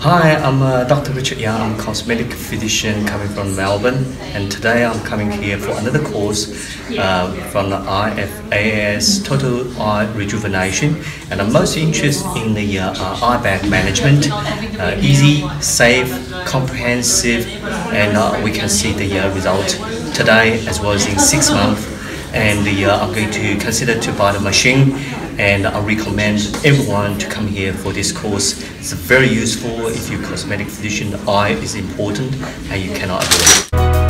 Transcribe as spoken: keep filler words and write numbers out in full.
Hi, I'm uh, Doctor Richard Yang. I'm a cosmetic physician coming from Melbourne, and today I'm coming here for another course uh, from the I F A A S Total Eye Rejuvenation, and I'm most interested in the uh, uh, eye bag management. Uh, easy, safe, comprehensive, and uh, we can see the uh, result today as well as in six months. And the, uh, I'm going to consider to buy the machine, and I recommend everyone to come here for this course. It's very useful if you're a cosmetic physician. The eye is important and you cannot avoid it.